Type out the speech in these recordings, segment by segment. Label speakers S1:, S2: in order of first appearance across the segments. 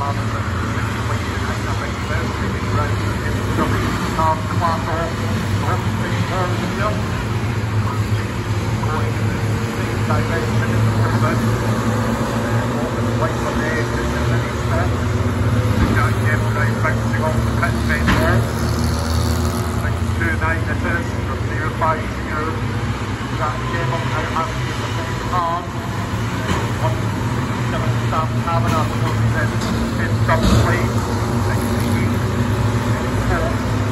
S1: having the situation in the big moving round in some class off here. Going in the same direction as the movement. White on the edge is the mini stop. The Jack Gemini bouncing off the pit bend wall. 629 it is from 050. Jack Gemini now having to use the full card. 167 Sam Kavanagh was in double plate. 16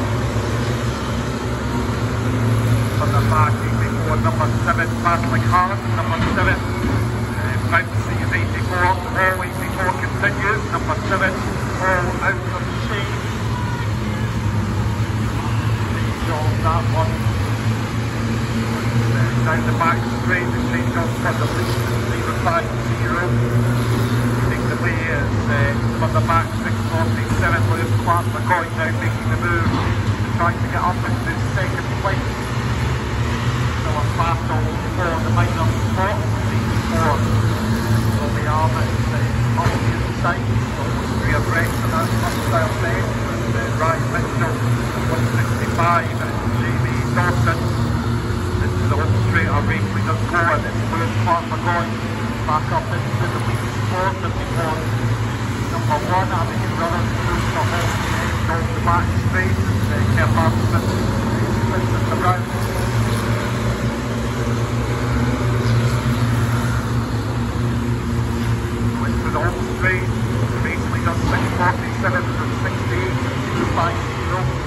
S1: on the back, before number 7 battling hard. Number 7 bounces 84 up the wall, 84 continues. Number 7 all out of shape. Change on that one. Down the back straight, the change on for the lead at 050. Leading the way is from the back 647 Lewis Clark McCoy now making the move, trying to get up into second place. Still a battle for the minor spot. 4. So we are at on the inside, almost 3 abreast of that style there. Ryan Mitchell at 165 and Jamie Dawson into the home straight away. We just go and it's Lewis Clark McCoy back up into the lead sport before number 1 Abigail Runners moves the home end off the back straight and Kev Harrison splits in the round. Going through the home straight, the race leader 647 from 68 250.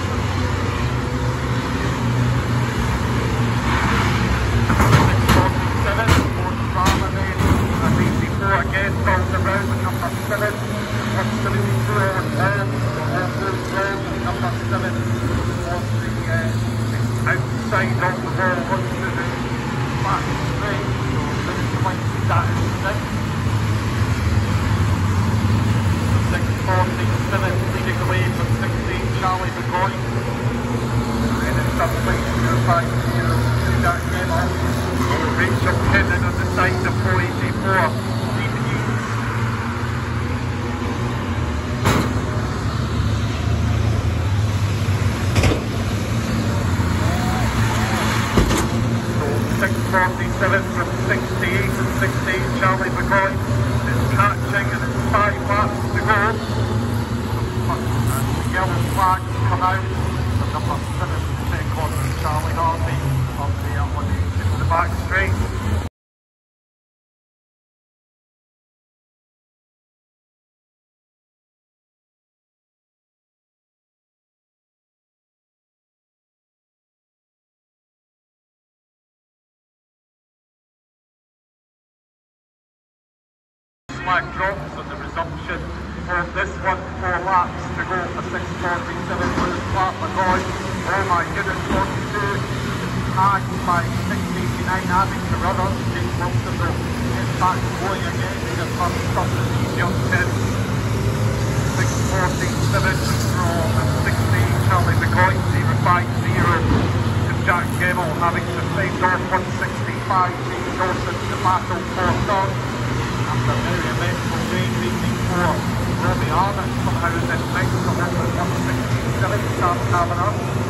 S1: again, falls around with number 7, 174 and number 7 on the outside of the wall, onto the back straight, so this might be that in 647 leading away from 16 Charlie McCoy, and then in some place 050 Jack Gemini, Rachel Kennan on the side of 484. 647 from 68 and 16 Charlie McCoy is catching and it's 5 laps to go. And the yellow flag come out from number 7 second Charlie Harvey on the up into the back straight. Flag drops on the resumption of this one, 4 laps to go for 647 Lewis Clark McCoy. Oh my goodness, 42 tagged by 689 Abby Carruthers. James Wilson though gets back going again. He just must stop the young kids. 647 from 16 Charlie McCoy, 050 to Jack Gemmill having to fade off 165 Jamie Dawson to battle for third. After a very eventful day, racing for Robbie Arnott somehow is in next to him at 167 Sam Kavanagh.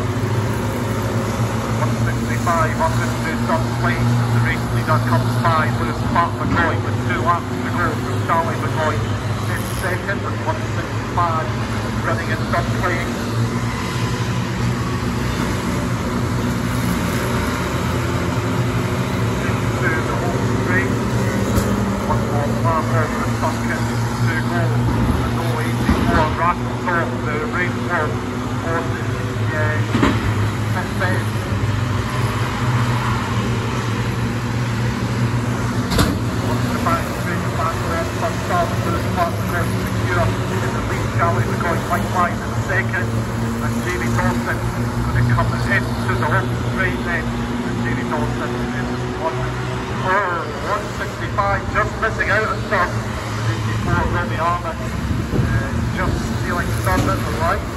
S1: 165 up into third place as the race leader comes by Lewis Clark McCoy with 2 laps to go from Charlie McCoy in second with 165 running in third place. Into the home straight. One more lap of the circuit to go, and no 84 rattles off the rainfall on the pit bend. Onto the back straight, back left, first start to the start across secure in the lead. Charlie McCoy quite wide in second, and Jamie Dawson going to come into the home straight then, and Jamie Dawson is 165, just missing out on third. 84 Robbie Arnott, just stealing third at the right.